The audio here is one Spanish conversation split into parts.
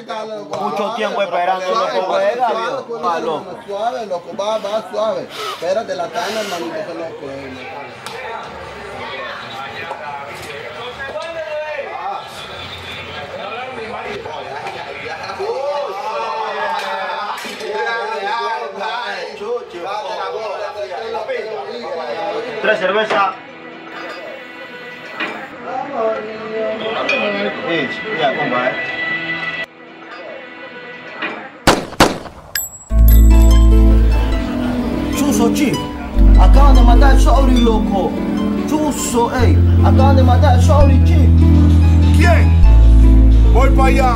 Mucho tiempo esperando, loco, juega, suave, loco, va suave. Espérate, la cana, hermanito, que loco. Tres cervezas. Ya, compa, Chuso, chief. Acaban de matar al Shauri, loco. Chuso, ey. Acaban de matar al Shauri, chief. ¿Quién? Voy para allá.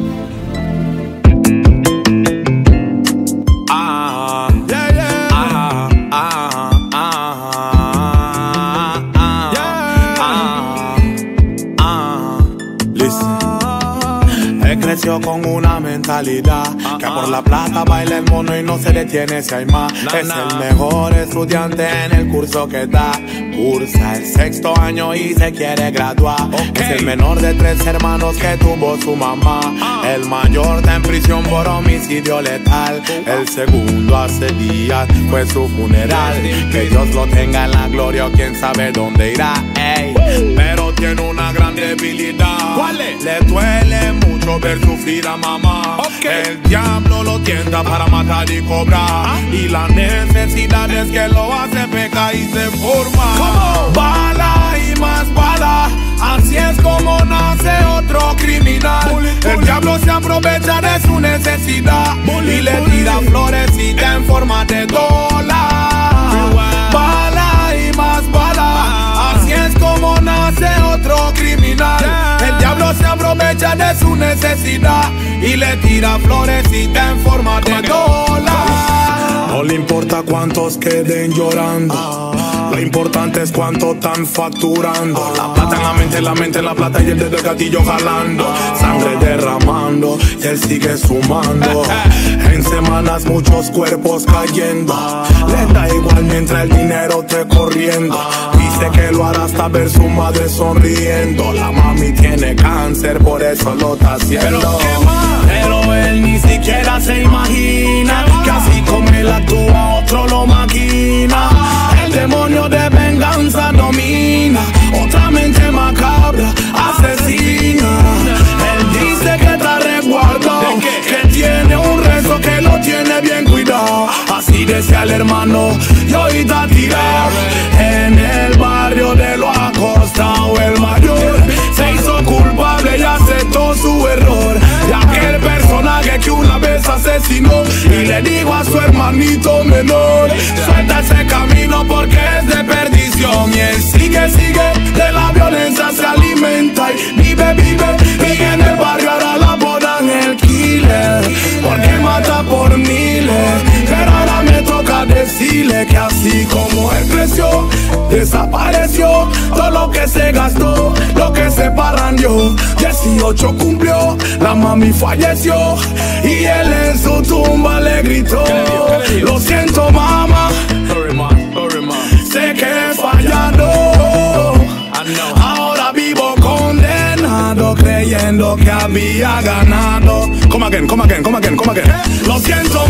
Creció con una mentalidad que por la plata baila el mono y no se detiene si hay más. Es el mejor estudiante en el curso que da. Cursa el 6º año y se quiere graduar. Es el menor de 3 hermanos que tuvo su mamá. El mayor está en prisión por homicidio letal. El segundo hace días fue su funeral. Que Dios lo tenga en la gloria o quién sabe dónde irá. Ey. Pero tiene una gran debilidad. ¿Cuál es? Le duele mucho ver sufrir a mamá. El diablo lo tienta para matar y cobrar. Y la necesidad es que lo hace pecar y se forma. Bala y más bala, así es como nace otro criminal. El diablo se aprovecha de su necesidad y le tira florecita en forma de dólar. Bala y más bala, así es como nace otro criminal. El diablo se aprovecha de su necesidad y le tira florecita en forma de dólar. No le importa cuántos queden llorando, lo importante es cuánto están facturando. La plata en la mente, la plata y el dedo del gatillo jalando. Sangre derramando y él sigue sumando. En semanas muchos cuerpos cayendo. Le da igual mientras el dinero esté corriendo. Dice que lo hará hasta ver su madre sonriendo. La mami tiene cáncer, por eso lo está haciendo. Pero él ni siquiera se imagina que así como él actúa, otro lo maquina. El demonio de venganza domina, otra mente macabra asesina. Él dice que está resguardado, que tiene un rezo que lo tiene bien cuidado. Así decía el hermano y hoy está tirado en el barrio de lo acostado. El mayor se hizo culpable y aceptó su error. Y aquel personaje que una vez asesinó y le dijo a su hermanito menor: suelta ese camino porque es de perdición. Y él sigue, de la violencia se alimenta y vive, y en el barrio ahora la bodan el killer, porque mata por miles. Pero ahora me toca decirle que así como él creció, desapareció. Todo lo que se gastó, lo que se parrandió. 18 cumplió, la mami falleció y él en su tumba le gritó: lo siento mamá, sé que he fallado. Ahora vivo condenado creyendo que había ganado. Come again. Lo siento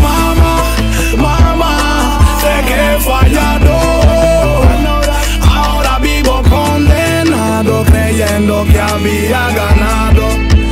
mamá, sé que he fallado. Ahora vivo condenado creyendo que había ganado.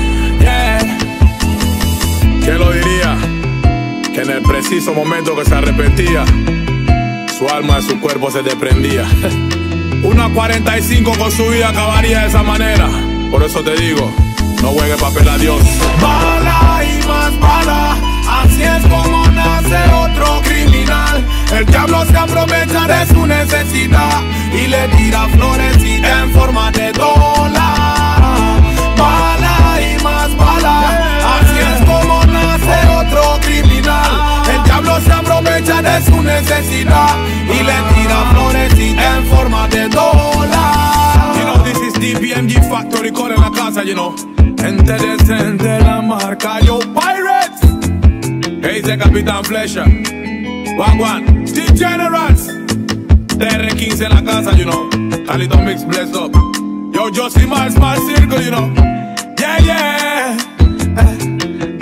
¿Quién lo diría? Que en el preciso momento que se arrepentía, su alma de su cuerpo se desprendía. Una 45 con su vida acabaría de esa manera. Por eso te digo, no juegue papel a Dios. Bala y más bala, así es como nace otro criminal. El diablo se aprovecha de su necesidad y le tira florecita en forma de dólar. Bala y más bala, así es como nace otro criminal. El diablo se aprovecha de su necesidad y le tira florecita en forma de dólar. You know, this is DPMG Factory Core en la casa, you know. Gente decente, la marca Yo Pirates. Hey, dice Capitán Flecha. Wagwan, T-Generals. TR15 en la casa, you know. Talito Mix blessed up. Yo, Josie Mars, Smart Circle, you know. Yeah.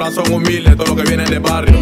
son humildes, todos los que vienen de barrio.